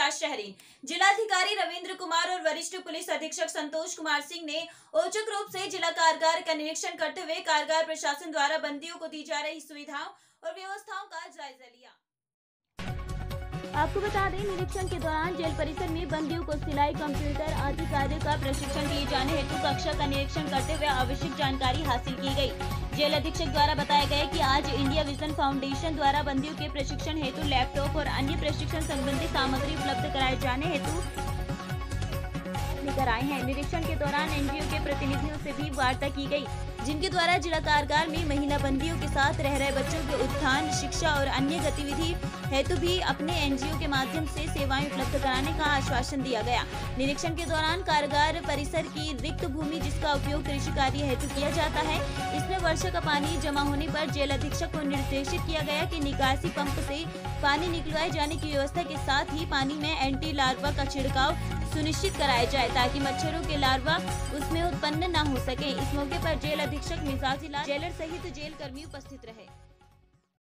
शहरी। जिलाधिकारी रविंद्र कुमार और वरिष्ठ पुलिस अधीक्षक संतोष कुमार सिंह ने औचक रूप से जिला कारागार का निरीक्षण करते हुए कारागार प्रशासन द्वारा बंदियों को दी जा रही सुविधाओं और व्यवस्थाओं का जायजा लिया। आपको बता दें, निरीक्षण के दौरान जेल परिसर में बंदियों को सिलाई, कंप्यूटर आदि कार्य का प्रशिक्षण दिए जाने हेतु कक्षा का निरीक्षण करते हुए आवश्यक जानकारी हासिल की गई। जेल अधीक्षक द्वारा बताया गया कि आज इंडिया विजन फाउंडेशन द्वारा बंदियों के प्रशिक्षण हेतु लैपटॉप और अन्य प्रशिक्षण संबंधी सामग्री उपलब्ध कराए जाने हेतु लेकर आए हैं। निरीक्षण के दौरान एनजीओ के प्रतिनिधियों से भी वार्ता की गई, जिनके द्वारा जिला कारागार में महिला बंदियों के साथ रह रहे बच्चों के उत्थान, शिक्षा और अन्य गतिविधि हेतु भी अपने एनजीओ के माध्यम से सेवाएं उपलब्ध कराने का आश्वासन दिया गया। निरीक्षण के दौरान कारागार परिसर की रिक्त भूमि, जिसका उपयोग कृषि कार्य हेतु किया जाता है, इसमें वर्षा का पानी जमा होने पर जेल अधीक्षक को निर्देशित किया गया कि निकासी पंप से पानी निकलवाए जाने की व्यवस्था के साथ ही पानी में एंटी लार्वा का छिड़काव सुनिश्चित कराया जाए, ताकि मच्छरों के लार्वा उसमें उत्पन्न न हो सके। इस मौके पर जेल अधीक्षक मिजाजीला, जेलर सहित जेल कर्मी उपस्थित रहे।